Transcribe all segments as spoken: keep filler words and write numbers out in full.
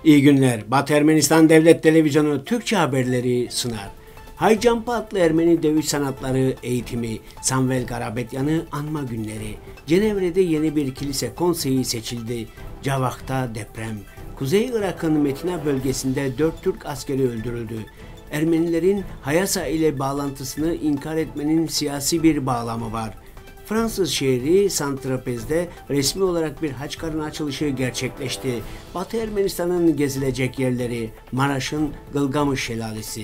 İyi günler. Batı Ermenistan Devlet Televizyonu Türkçe haberleri sunar. Haycampa adlı Ermeni dövüş sanatları eğitimi, Samvel Karapetyan'ı anma günleri, Cenevre'de yeni bir kilise konseyi seçildi, Cavak'ta deprem, Kuzey Irak'ın Metina bölgesinde dört Türk askeri öldürüldü. Ermenilerin Hayasa ile bağlantısını inkar etmenin siyasi bir bağlamı var. Fransız şehri Saint-Tropez'de resmi olarak bir haç karın açılışı gerçekleşti. Batı Ermenistan'ın gezilecek yerleri, Maraş'ın Gılgamış Şelalesi.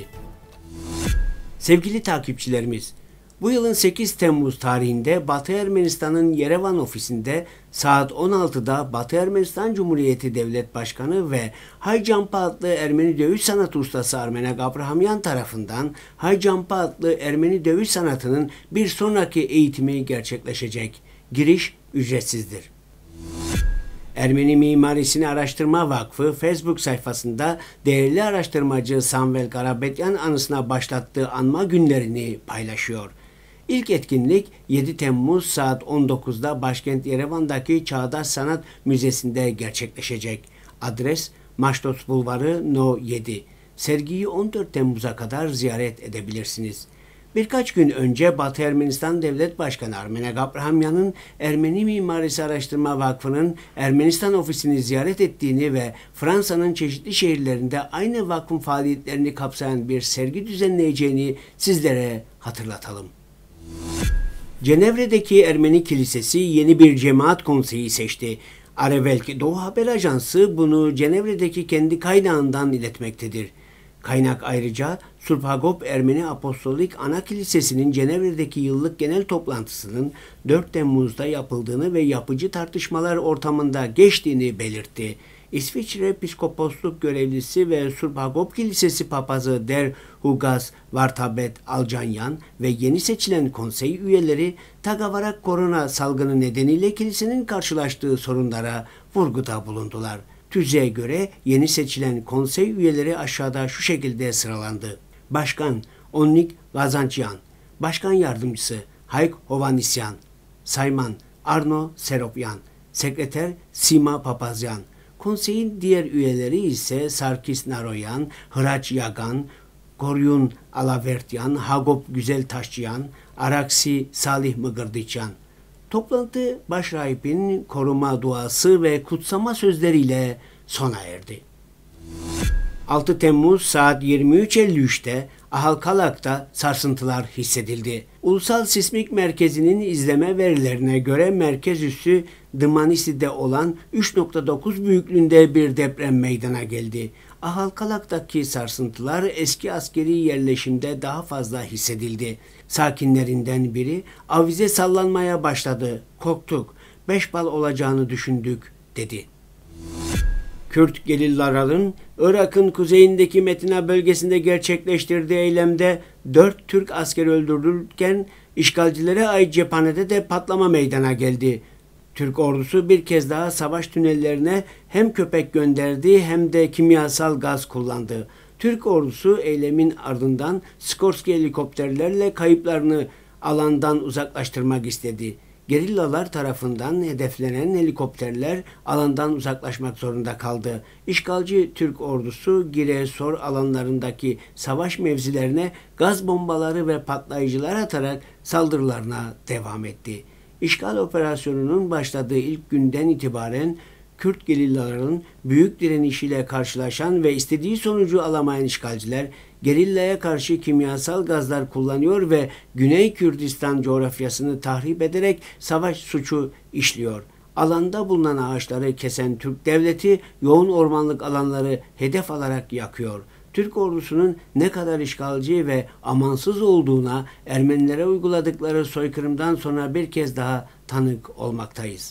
Sevgili takipçilerimiz, bu yılın sekiz Temmuz tarihinde Batı Ermenistan'ın Yerevan ofisinde saat on altıda Batı Ermenistan Cumhuriyeti Devlet Başkanı ve Haycampa adlı Ermeni dövüş sanatı ustası Armenak Abrahamyan tarafından Haycampa adlı Ermeni dövüş sanatının bir sonraki eğitimi gerçekleşecek. Giriş ücretsizdir. Ermeni Mimarisini Araştırma Vakfı Facebook sayfasında değerli araştırmacı Samvel Karapetyan anısına başlattığı anma günlerini paylaşıyor. İlk etkinlik yedi Temmuz saat on dokuzda başkent Yerevan'daki Çağdaş Sanat Müzesi'nde gerçekleşecek. Adres Maştos Bulvarı No yedi. Sergiyi on dört Temmuz'a kadar ziyaret edebilirsiniz. Birkaç gün önce Batı Ermenistan Devlet Başkanı Armenak Abrahamyan'ın Ermeni Mimarisi Araştırma Vakfı'nın Ermenistan ofisini ziyaret ettiğini ve Fransa'nın çeşitli şehirlerinde aynı vakfın faaliyetlerini kapsayan bir sergi düzenleyeceğini sizlere hatırlatalım. Cenevre'deki Ermeni Kilisesi yeni bir cemaat konseyi seçti. Arevek Doğu Haber Ajansı bunu Cenevre'deki kendi kaynağından iletmektedir. Kaynak ayrıca Surphagop Ermeni Apostolik Ana Kilisesi'nin Cenevre'deki yıllık genel toplantısının dört Temmuz'da yapıldığını ve yapıcı tartışmalar ortamında geçtiğini belirtti. İsviçre Piskoposluk görevlisi ve Surphagop Kilisesi papazı Der Hugas Vartabet Alcanyan ve yeni seçilen konsey üyeleri Tagavarak korona salgını nedeniyle kilisenin karşılaştığı sorunlara vurguda bulundular. Tüzüğe göre yeni seçilen konsey üyeleri aşağıda şu şekilde sıralandı. Başkan Onnik Gazançyan, Başkan Yardımcısı Hayk Hovanisyan, Sayman Arno Seropyan, Sekreter Sima Papazyan. Konseyin diğer üyeleri ise Sarkis Naroyan, Hıraç Yagan, Koryun Alavertyan, Hagop Güzeltaşçıyan, Araksi Salih Mıgırdıçyan. Toplantı başrahibin koruma duası ve kutsama sözleriyle sona erdi. altı Temmuz saat yirmi üç elli üçte Ahalkalak'ta sarsıntılar hissedildi. Ulusal Sismik Merkezi'nin izleme verilerine göre merkez üssü Dmanisi'de olan üç nokta dokuz büyüklüğünde bir deprem meydana geldi. Ahalkalak'taki sarsıntılar eski askeri yerleşimde daha fazla hissedildi. Sakinlerinden biri avize sallanmaya başladı. Korktuk. Beş bal olacağını düşündük dedi. Kürt gerillaların Irak'ın kuzeyindeki Metina bölgesinde gerçekleştirdiği eylemde dört Türk asker öldürülürken işgalcilere ait cephanede de patlama meydana geldi. Türk ordusu bir kez daha savaş tünellerine hem köpek gönderdi hem de kimyasal gaz kullandı. Türk ordusu eylemin ardından Skorsky helikopterlerle kayıplarını alandan uzaklaştırmak istedi. Gerillalar tarafından hedeflenen helikopterler alandan uzaklaşmak zorunda kaldı. İşgalci Türk ordusu Gire-Sor alanlarındaki savaş mevzilerine gaz bombaları ve patlayıcılar atarak saldırılarına devam etti. İşgal operasyonunun başladığı ilk günden itibaren Kürt gerillaların büyük direnişiyle karşılaşan ve istediği sonucu alamayan işgalciler gerillaya karşı kimyasal gazlar kullanıyor ve Güney Kürdistan coğrafyasını tahrip ederek savaş suçu işliyor. Alanda bulunan ağaçları kesen Türk devleti yoğun ormanlık alanları hedef alarak yakıyor. Türk ordusunun ne kadar işgalci ve amansız olduğuna Ermenilere uyguladıkları soykırımdan sonra bir kez daha tanık olmaktayız.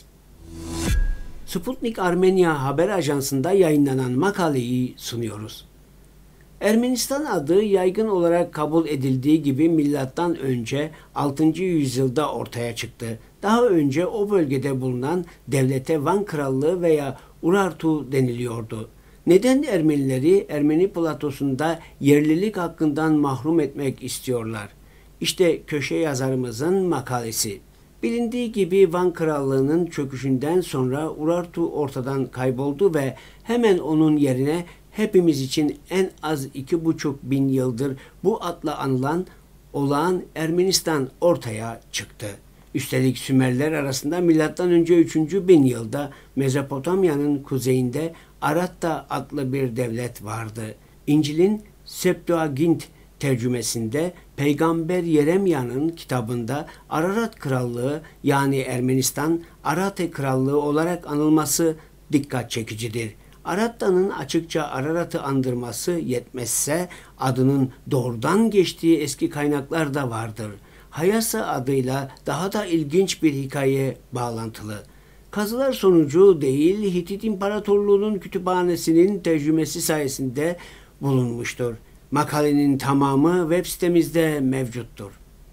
Sputnik Armenia Haber Ajansı'nda yayınlanan makaleyi sunuyoruz. Ermenistan adı yaygın olarak kabul edildiği gibi milattan önce altıncı yüzyılda ortaya çıktı. Daha önce o bölgede bulunan devlete Van Krallığı veya Urartu deniliyordu. Neden Ermenileri Ermeni platosunda yerlilik hakkından mahrum etmek istiyorlar? İşte köşe yazarımızın makalesi. Bilindiği gibi Van Krallığı'nın çöküşünden sonra Urartu ortadan kayboldu ve hemen onun yerine hepimiz için en az iki buçuk bin yıldır bu adla anılan olağan Ermenistan ortaya çıktı. Üstelik Sümerler arasında milattan önce üçüncü bin yılda Mezopotamya'nın kuzeyinde Aratta adlı bir devlet vardı. İncil'in Septuagint tercümesinde Peygamber Yeremya'nın kitabında Ararat Krallığı yani Ermenistan Arate Krallığı olarak anılması dikkat çekicidir. Aratta'nın açıkça Ararat'ı andırması yetmezse adının doğrudan geçtiği eski kaynaklar da vardır. Hayasa adıyla daha da ilginç bir hikaye bağlantılı. Kazılar sonucu değil, Hitit İmparatorluğu'nun kütüphanesinin tercümesi sayesinde bulunmuştur. Makalenin tamamı web sitemizde mevcuttur.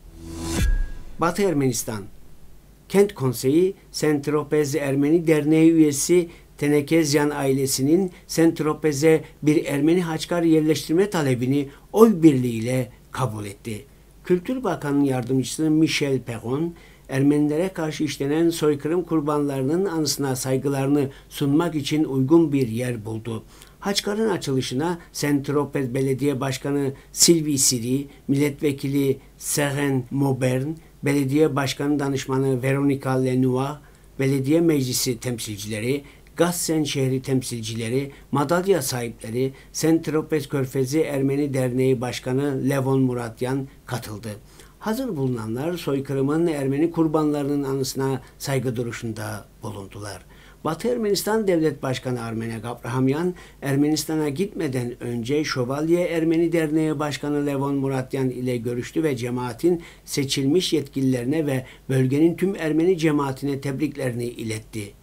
Batı Ermenistan Kent Konseyi, Saint-Tropez Ermeni Derneği üyesi Tenekezyan ailesinin Saint-Tropez'e bir Ermeni Haçkar yerleştirme talebini oy birliğiyle kabul etti. Kültür Bakanı Yardımcısı Michel Perron, Ermenilere karşı işlenen soykırım kurbanlarının anısına saygılarını sunmak için uygun bir yer buldu. Haçkar'ın açılışına Saint-Tropez Belediye Başkanı Sylvie Siri, Milletvekili Seren Maubern, Belediye Başkanı Danışmanı Veronica Lenoir, Belediye Meclisi temsilcileri, Gazsen şehri temsilcileri, madalya sahipleri, Saint-Tropez Körfezi Ermeni Derneği Başkanı Levon Muratyan katıldı. Hazır bulunanlar soykırımın Ermeni kurbanlarının anısına saygı duruşunda bulundular. Batı Ermenistan Devlet Başkanı Armenek Abrahamyan, Ermenistan'a gitmeden önce Şövalye Ermeni Derneği Başkanı Levon Muratyan ile görüştü ve cemaatin seçilmiş yetkililerine ve bölgenin tüm Ermeni cemaatine tebriklerini iletti.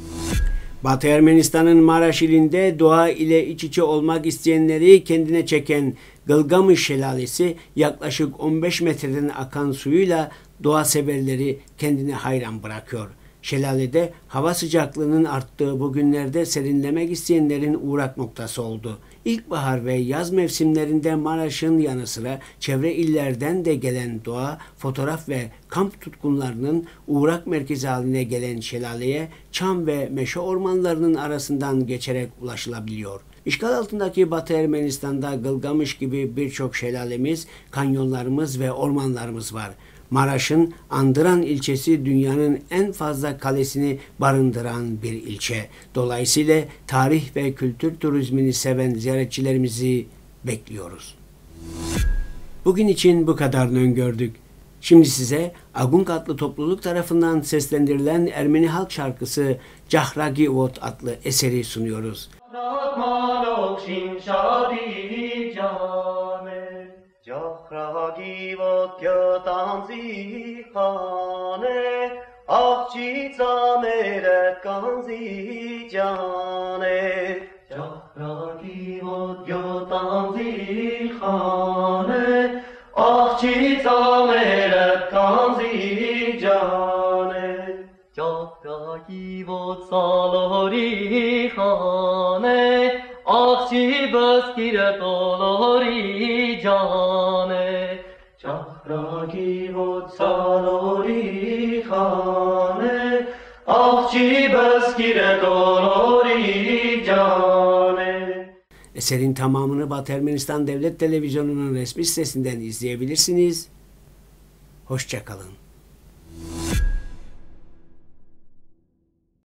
Batı Ermenistan'ın Maraş ilinde doğa ile iç içe olmak isteyenleri kendine çeken Gılgamış Şelalesi yaklaşık on beş metreden akan suyuyla doğa severleri kendine hayran bırakıyor. Şelalede hava sıcaklığının arttığı bu günlerde serinlemek isteyenlerin uğrak noktası oldu. İlkbahar ve yaz mevsimlerinde Maraş'ın yanı sıra çevre illerden de gelen doğa, fotoğraf ve kamp tutkunlarının uğrak merkezi haline gelen şelaleye çam ve meşe ormanlarının arasından geçerek ulaşılabiliyor. İşgal altındaki Batı Ermenistan'da Gılgamış gibi birçok şelalemiz, kanyonlarımız ve ormanlarımız var. Maraş'ın Andıran ilçesi dünyanın en fazla kalesini barındıran bir ilçe. Dolayısıyla tarih ve kültür turizmini seven ziyaretçilerimizi bekliyoruz. Bugün için bu kadarını öngördük. Şimdi size Agung adlı topluluk tarafından seslendirilen Ermeni halk şarkısı Cahragi Vot adlı eseri sunuyoruz. Cahragi vot gătanzi khane Աղջի ծամերը կանզի ջանը Cahragi vot gătanzi khane Աղջի ծամերը կանզի ջանը Cahragi vot salori khane Աղջի բսկիրը տոլորի ջանը Cahragi vot salori khane Աղջի բսկիրը տոլորի ջանը Eserin tamamını Batı Ermenistan Devlet Televizyonu'nun resmi sitesinden izleyebilirsiniz. Hoşça kalın.